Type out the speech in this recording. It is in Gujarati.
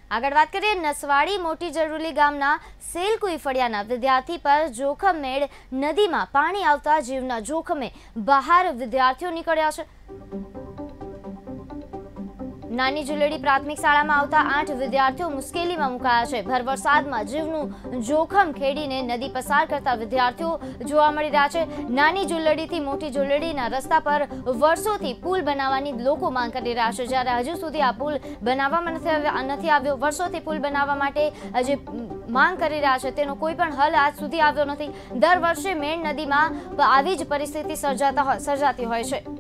આગળ વાત કરીએ નસવાડી મોટી જરૂલી ગામના સેલકુઈ ફળિયાના વિદ્યાર્થી પર જોખમેળ નદીમાં પાણી આવતા જીવના જોખમે બહાર વિદ્યાર્થીઓ નીકળ્યા છે। નાની જુલેડી પ્રાથમિક શાળામાં આવતા 8 વિદ્યાર્થીઓ મુશ્કેલીમાં મુકાયા છે। ભર વરસાદમાં જીવનું જોખમ ખેડીને નદી પસાર કરતા વિદ્યાર્થીઓ જોવા મળી રહ્યા છે। નાની જુલેડીથી મોટી જુલેડીના રસ્તા પર વર્ષોથી પુલ બનાવવાની લોકો માંગ કરી રહ્યા છે, જ્યારે હજુ સુધી આ પુલ બનાવવામાં નથી આવ્યો। વર્ષોથી પુલ બનાવવા માટે જે માંગ કરી રહ્યા છે તેનો કોઈ પણ હલ આજ સુધી આવ્યો નથી। દર વર્ષે મેણ નદીમાં આવી જ પરિસ્થિતિ સર્જાતી હોય છે।